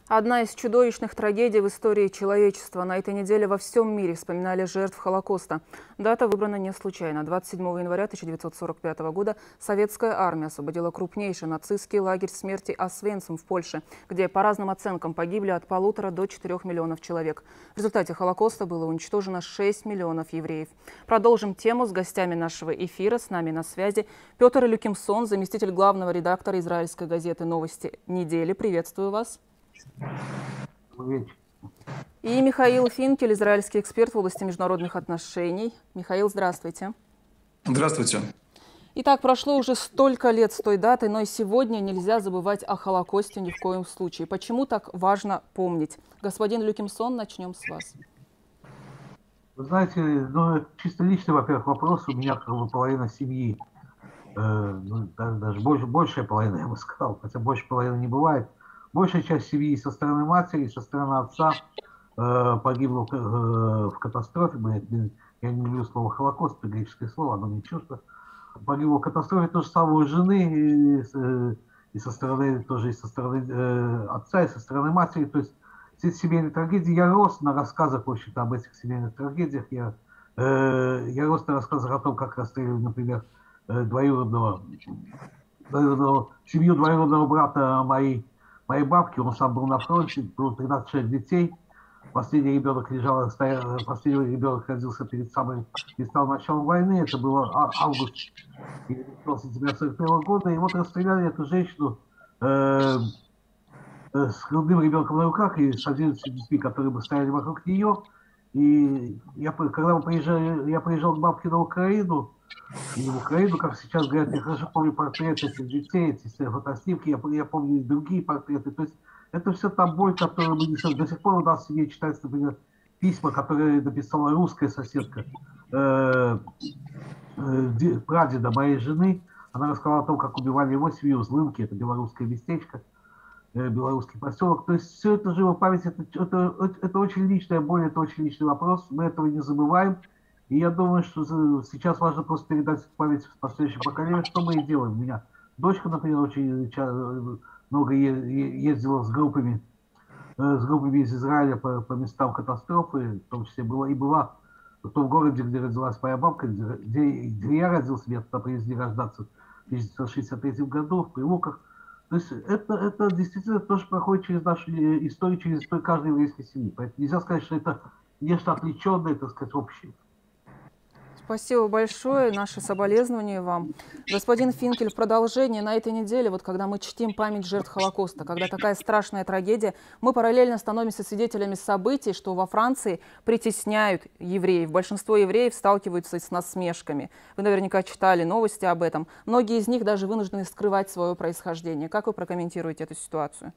Одна из чудовищных трагедий в истории человечества. На этой неделе во всем мире вспоминали жертв Холокоста. Дата выбрана не случайно. 27 января 1945 года советская армия освободила крупнейший нацистский лагерь смерти Освенцим в Польше, где по разным оценкам погибли от 1,5 до 4 миллионов человек. В результате Холокоста было уничтожено 6 миллионов евреев. Продолжим тему с гостями нашего эфира. С нами на связи Петр Люкимсон, заместитель главного редактора израильской газеты «Новости недели». Приветствую вас. И Михаил Финкель, израильский эксперт в области международных отношений. Михаил, здравствуйте. Здравствуйте. Итак, прошло уже столько лет с той даты, но и сегодня нельзя забывать о Холокосте ни в коем случае. Почему так важно помнить? Господин Люкимсон, начнем с вас. Вы знаете, чисто личный, во-первых, вопрос. У меня как бы половина семьи, даже большая половина, я бы сказал, хотя больше половины не бывает. Большая часть семьи со стороны матери, со стороны отца погибла в катастрофе. Я не люблю слово «Холокост», это греческое слово, оно мне чуждо. Погибла в катастрофе то же самое у жены, и со стороны отца, и со стороны матери. То есть все семейные трагедии. Я рос на рассказах, в общем-то, об этих семейных трагедиях. Я рос на рассказах о том, как расстреливали, например, семью двоюродного брата моей бабки. Он сам был на фронте, было 13 человек детей. Последний ребенок родился перед самым началом войны. Это было август или сентября 41 года. И вот расстреляли эту женщину с грудным ребенком на руках и с 11 детьми, которые бы стояли вокруг нее. И я приезжал к бабке на Украину, или в Украину, как сейчас говорят, я хорошо помню портреты этих детей, эти фотоснимки, я помню и другие портреты. То есть это все та боль, которую мы несем. До сих пор у нас в семье читается, например, письма, которые написала русская соседка прадеда моей жены. Она рассказала о том, как убивали его семью в Злынке, это белорусское местечко, белорусский поселок. То есть все это живо в памяти, это очень личная боль, это очень личный вопрос. Мы этого не забываем. И я думаю, что сейчас важно просто передать эту память в последующее поколение, что мы и делаем. У меня дочка, например, очень много ездила с группами из Израиля по местам катастрофы, в том числе была в том городе, где родилась моя бабка, где я родился, меня туда привезли рождаться в 1963 году, в Прилуках. То есть это действительно тоже проходит через нашу историю, через историю каждой еврейской семьи. Поэтому нельзя сказать, что это нечто отвлеченное, так сказать, общее. Спасибо большое. Наши соболезнования вам. Господин Финкель, в продолжение на этой неделе, вот когда мы чтим память жертв Холокоста, когда такая страшная трагедия, мы параллельно становимся свидетелями событий, что во Франции притесняют евреев. Большинство евреев сталкиваются с насмешками. Вы наверняка читали новости об этом. Многие из них даже вынуждены скрывать свое происхождение. Как вы прокомментируете эту ситуацию?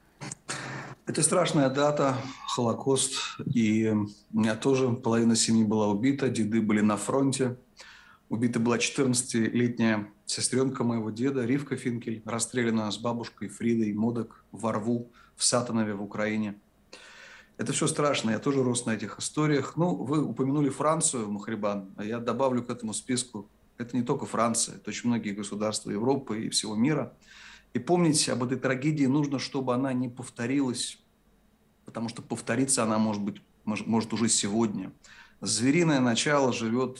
Это страшная дата, Холокост, и у меня тоже половина семьи была убита, деды были на фронте. Убита была 14-летняя сестренка моего деда, Ривка Финкель, расстреляна с бабушкой Фридой Модок во рву в Сатанове в Украине. Это все страшно, я тоже рос на этих историях. Ну, вы упомянули Францию, Мухрибан, а я добавлю к этому списку. Это не только Франция, это очень многие государства Европы и всего мира. И помнить об этой трагедии нужно, чтобы она не повторилась, потому что повториться она может уже сегодня. Звериное начало живет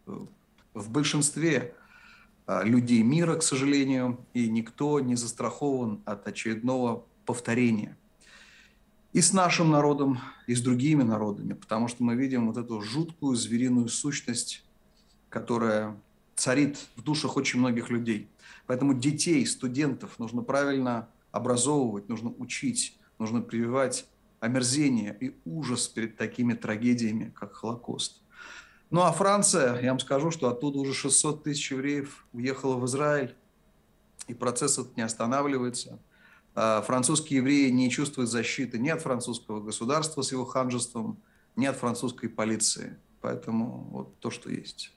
в большинстве людей мира, к сожалению, и никто не застрахован от очередного повторения. И с нашим народом, и с другими народами, потому что мы видим вот эту жуткую звериную сущность, которая царит в душах очень многих людей. Поэтому детей, студентов нужно правильно образовывать, нужно учить, нужно прививать омерзение и ужас перед такими трагедиями, как Холокост. Ну а Франция, я вам скажу, что оттуда уже 600 тысяч евреев уехало в Израиль, и процесс этот не останавливается. Французские евреи не чувствуют защиты ни от французского государства с его ханжеством, ни от французской полиции. Поэтому вот то, что есть.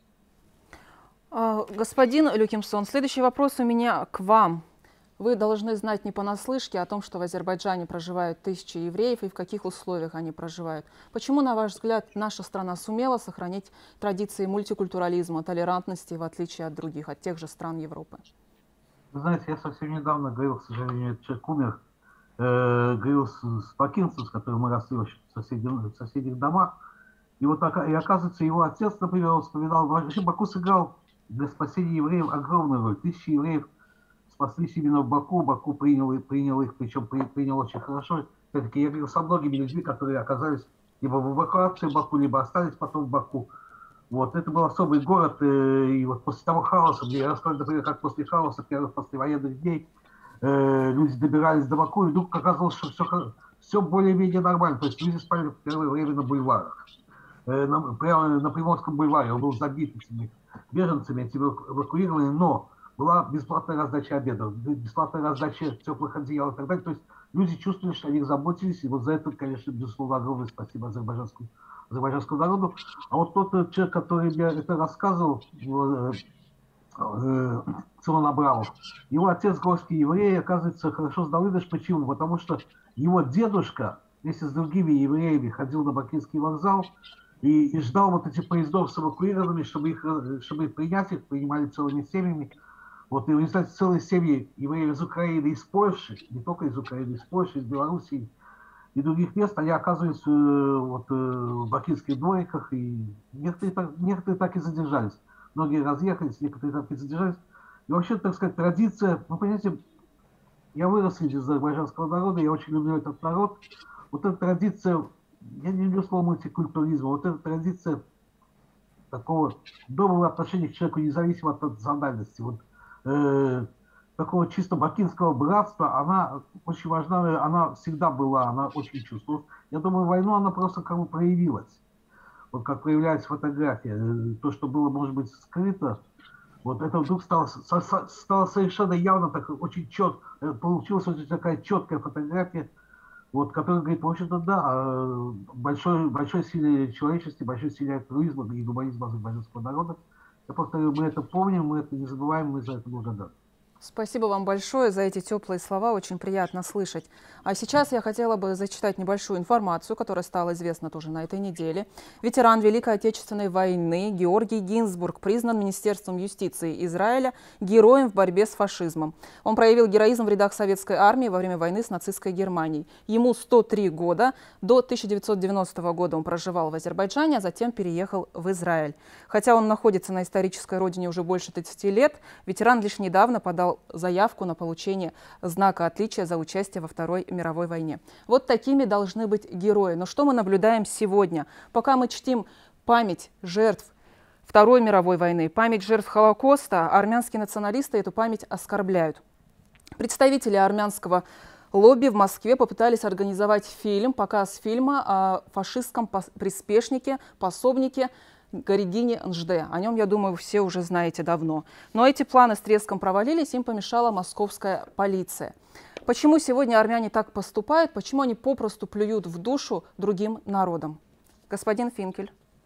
Господин Люкимсон, следующий вопрос у меня к вам. Вы должны знать не понаслышке о том, что в Азербайджане проживают тысячи евреев и в каких условиях они проживают. Почему, на ваш взгляд, наша страна сумела сохранить традиции мультикультурализма, толерантности, в отличие от других, от тех же стран Европы? Вы знаете, я совсем недавно говорил, к сожалению, этот человек умер, говорил с пакинцем, с которым мы росли вообще в соседних домах. И вот и оказывается, его отец, например, он вспоминал, вообще Баку сыграл для спасения евреев огромную роль. Тысячи евреев спаслись именно в Баку. Баку принял их, причем принял очень хорошо. Все-таки я говорил со многими людьми, которые оказались либо в эвакуации в Баку, либо остались потом в Баку. Вот, это был особый город, и вот после того хаоса, мне рассказали, например, как после хаоса, первых послевоенных дней, люди добирались до Баку, и вдруг оказалось, что все более-менее нормально. То есть люди спали в первое время на бульварах. Прямо на Приморском бульваре, он был забит этими беженцами, эти эвакуированы, но была бесплатная раздача обедов, бесплатная раздача теплых одеял и так далее. То есть люди чувствовали, что о них заботились, и вот за это, конечно, безусловно, огромное спасибо азербайджанскому народу. А вот тот человек, который мне это рассказывал, Цимон Абрамов, его отец горский еврей, оказывается, хорошо знал идыш. Почему? Потому что его дедушка вместе с другими евреями ходил на Бакинский вокзал и ждал вот этих поездов с эвакуированными, чтобы принять их, принимали целыми семьями. Вот, и в результате целые семьи евреев из Украины, из Польши, не только из Украины, из Польши, из Белоруссии и других мест, они оказываются в бакинских двориках, и некоторые так и задержались. Многие разъехались, некоторые так и задержались. И вообще, так сказать, традиция, вы понимаете, я вырос среди азербайджанского народа, я очень люблю этот народ. Вот эта традиция, я не люблю слово мультикультуризма, вот эта традиция такого доброго отношения к человеку, независимо от национальности, вот, такого чисто бакинского братства, она очень важна, она всегда была, она очень чувствовалась. Я думаю, войну она просто как бы проявилась. Вот как проявляется фотография, то, что было, может быть, скрыто, вот это вдруг стало совершенно явно, так очень четко, получилась очень такая четкая фотография, вот, которая говорит, в общем-то, да, большой силе человечности, большой силе альтруизма и гуманизма азербайджанского народа. Я повторю, мы это помним, мы это не забываем, мы за это благодарны. Спасибо вам большое за эти теплые слова, очень приятно слышать. А сейчас я хотела бы зачитать небольшую информацию, которая стала известна тоже на этой неделе. Ветеран Великой Отечественной войны Георгий Гинзбург признан Министерством юстиции Израиля героем в борьбе с фашизмом. Он проявил героизм в рядах советской армии во время войны с нацистской Германией. Ему 103 года. До 1990 года он проживал в Азербайджане, а затем переехал в Израиль. Хотя он находится на исторической родине уже больше 30 лет, ветеран лишь недавно подал заявку на получение знака отличия за участие во Второй мировой войне. Вот такими должны быть герои. Но что мы наблюдаем сегодня? Пока мы чтим память жертв Второй мировой войны, память жертв Холокоста, армянские националисты эту память оскорбляют. Представители армянского лобби в Москве попытались организовать показ фильма о фашистском приспешнике, пособнике Гаригине Нжде. О нем, я думаю, все уже знаете давно. Но эти планы с треском провалились, им помешала московская полиция. Почему сегодня армяне так поступают? Почему они попросту плюют в душу другим народам? Господин Финкель.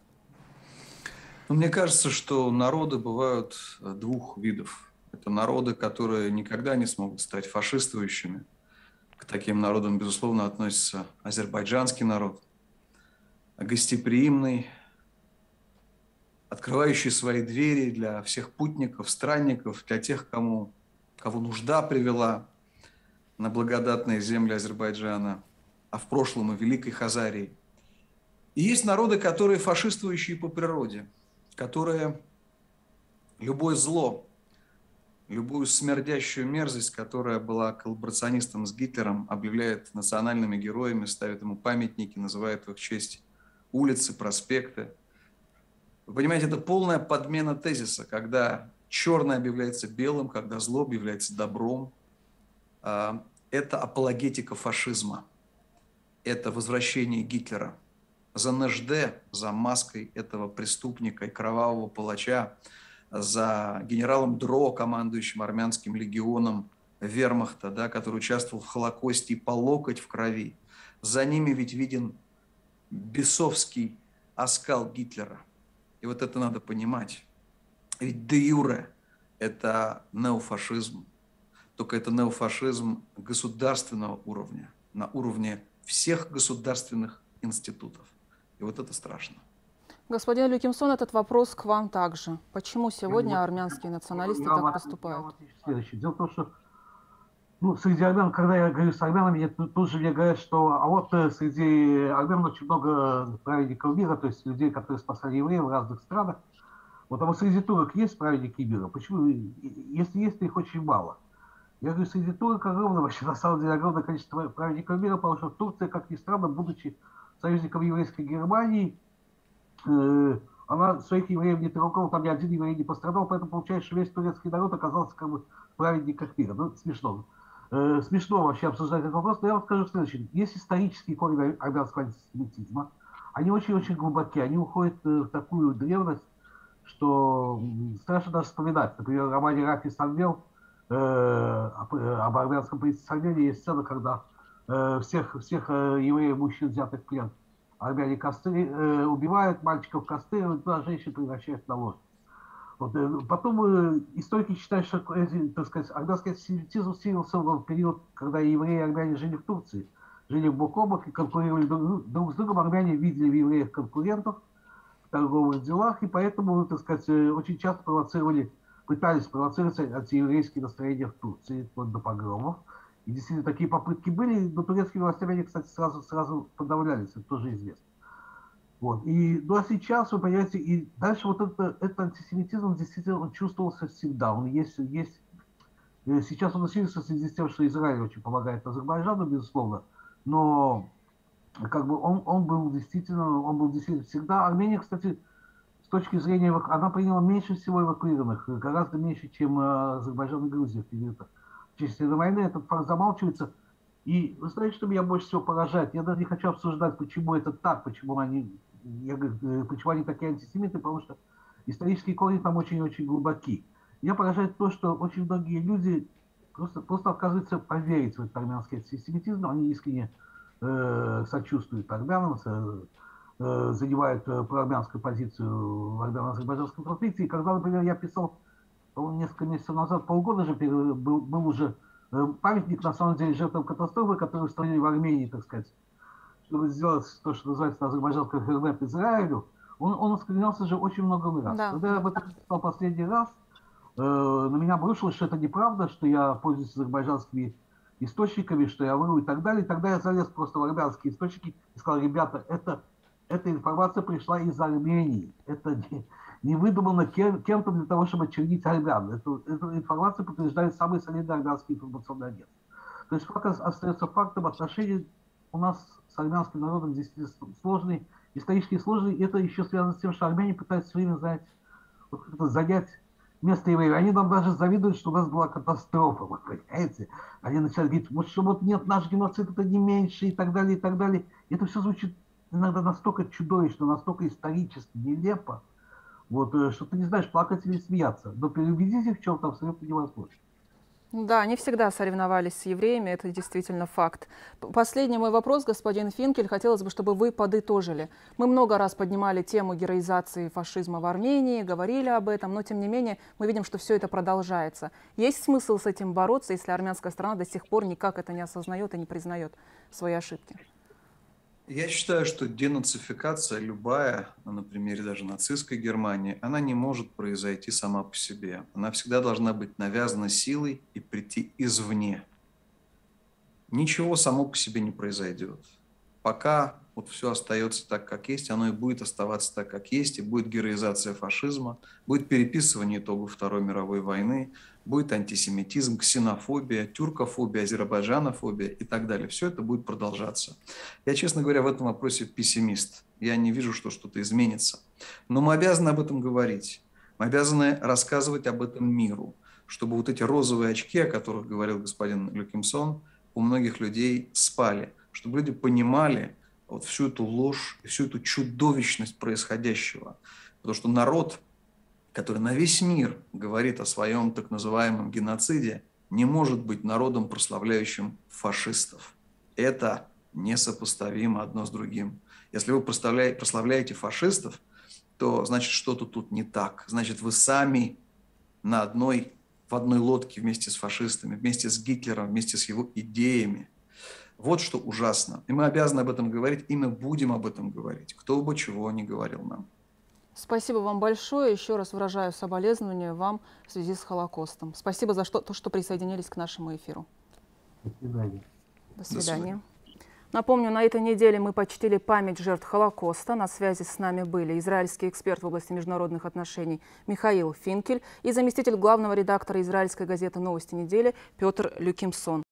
Мне кажется, что народы бывают двух видов. Это народы, которые никогда не смогут стать фашистующими. К таким народам, безусловно, относится азербайджанский народ, гостеприимный, открывающий свои двери для всех путников, странников, для тех, кого нужда привела на благодатные земли Азербайджана, а в прошлом и Великой Хазарии. И есть народы, которые фашистующие по природе, которые любое зло, любую смердящую мерзость, которая была коллаборационистом с Гитлером, объявляет национальными героями, ставит ему памятники, называет в их честь улицы, проспекты. Вы понимаете, это полная подмена тезиса, когда черное объявляется белым, когда зло объявляется добром. Это апологетика фашизма, это возвращение Гитлера. За Нжде, за маской этого преступника и кровавого палача, за генералом Дро, командующим армянским легионом вермахта, да, который участвовал в Холокосте и по локоть в крови. За ними ведь виден бесовский оскал Гитлера. И вот это надо понимать. Ведь де юре это неофашизм. Только это неофашизм государственного уровня, на уровне всех государственных институтов. И вот это страшно. Господин Люкимсон, этот вопрос к вам также. Почему сегодня армянские националисты так поступают? Следующее. Дело в том, что Ну, среди армян, когда я говорю с армянами, тут же мне говорят, что а вот среди армян очень много праведников мира, то есть людей, которые спасали евреев в разных странах. Вот, а вот среди турок есть праведники мира? Почему? Если есть, то их очень мало. Я говорю, среди турок огромное, вообще на самом деле огромное количество праведников мира, потому что Турция, как ни странно, будучи союзником еврейской Германии, она своих евреев не трогала, там ни один еврей не пострадал, поэтому получается, что весь турецкий народ оказался как бы в праведниках мира. Ну, смешно. Смешно вообще обсуждать этот вопрос, но я вам скажу следующее. Есть исторические корни армянского антисемитизма. Они очень-очень глубокие, они уходят в такую древность, что страшно даже вспоминать. Например, в романе «Рафи Самвел» об армянском принце Самвеле есть сцена, когда всех евреев, мужчин, взятых в плен, армяне убивают, мальчиков кастрируют, а женщин превращают на ложь. Вот, потом историки считают, что так сказать, армянский антисемитизм силился в период, когда евреи и армяне жили в Турции, жили в бок о бок и конкурировали друг с другом. Армяне видели в евреях конкурентов в торговых делах, и поэтому, так сказать, очень часто пытались провоцировать антиеврейские настроения в Турции, вплоть до погромов. И действительно такие попытки были, но турецкими властями они, кстати, сразу подавлялись, это тоже известно. Вот. Ну а сейчас, вы понимаете, и дальше вот этот антисемитизм действительно он чувствовался всегда. Он есть. Сейчас он усилился в связи с тем, что Израиль очень помогает Азербайджану, безусловно, но как бы он был действительно всегда. Армения, кстати, с точки зрения, она приняла меньше всего эвакуированных, гораздо меньше, чем Азербайджан и Грузия в период Отечественной войны. Этот факт замалчивается. И вы знаете, что меня больше всего поражает? Я даже не хочу обсуждать, почему это так, почему они такие антисемиты, потому что исторические корни там очень-очень глубоки. Меня поражает то, что очень многие люди просто отказываются поверить в этот армянский антисемитизм, они искренне сочувствуют армянам, занимают проармянскую позицию в армяно-азербайджанском конфликте. И когда, например, я писал, по-моему, несколько месяцев назад, полгода же был уже памятник, на самом деле, жертвам катастрофы, которые установили в Армении, так сказать, чтобы сделать то, что называется на азербайджанском хермет Израилю, он осквернялся же очень много раз. Да. Когда я об этом писал последний раз, на меня обрушилось, что это неправда, что я пользуюсь азербайджанскими источниками, что я вру и так далее. И тогда я залез просто в армянские источники и сказал, ребята, эта информация пришла из Армении. Это не выдумано кем-то для того, чтобы очернить армян. Эту информацию подтверждает самый солидный армянский информационный агент. То есть факт остается фактом. Отношения у нас с армянским народом действительно сложные, исторически сложные. И это еще связано с тем, что армяне пытаются все время, знаете, вот как-то занять место евреев. Они нам даже завидуют, что у нас была катастрофа, вы понимаете? Они начали говорить, вот нет, наш геноцид это не меньше, и так далее, и так далее. И это все звучит иногда настолько чудовищно, настолько исторически нелепо, вот, что ты не знаешь, плакать или смеяться. Но переубедить их в чем-то абсолютно невозможно. Да, они всегда соревновались с евреями, это действительно факт. Последний мой вопрос, господин Финкель, хотелось бы, чтобы вы подытожили. Мы много раз поднимали тему героизации фашизма в Армении, говорили об этом, но тем не менее мы видим, что все это продолжается. Есть смысл с этим бороться, если армянская страна до сих пор никак это не осознает и не признает свои ошибки? Я считаю, что денацификация любая, на примере даже нацистской Германии, она не может произойти сама по себе. Она всегда должна быть навязана силой и прийти извне. Ничего само по себе не произойдет. Пока вот все остается так, как есть, оно и будет оставаться так, как есть, и будет героизация фашизма, будет переписывание итогов Второй мировой войны, будет антисемитизм, ксенофобия, тюркофобия, азербайджанофобия и так далее. Все это будет продолжаться. Я, честно говоря, в этом вопросе пессимист. Я не вижу, что что-то изменится. Но мы обязаны об этом говорить. Мы обязаны рассказывать об этом миру, чтобы вот эти розовые очки, о которых говорил господин Люкимсон, у многих людей спали, чтобы люди понимали вот всю эту ложь, всю эту чудовищность происходящего. Потому что народ, который на весь мир говорит о своем так называемом геноциде, не может быть народом, прославляющим фашистов. Это несопоставимо одно с другим. Если вы прославляете фашистов, то значит что-то тут не так. Значит, вы сами в одной лодке вместе с фашистами, вместе с Гитлером, вместе с его идеями. Вот что ужасно. И мы обязаны об этом говорить, и мы будем об этом говорить, кто бы чего ни говорил нам. Спасибо вам большое. Еще раз выражаю соболезнования вам в связи с Холокостом. Спасибо за то, что присоединились к нашему эфиру. До свидания. До свидания. свидания. Напомню, на этой неделе мы почтили память жертв Холокоста. На связи с нами были израильский эксперт в области международных отношений Михаил Финкель и заместитель главного редактора израильской газеты «Новости недели» Петр Люкимсон.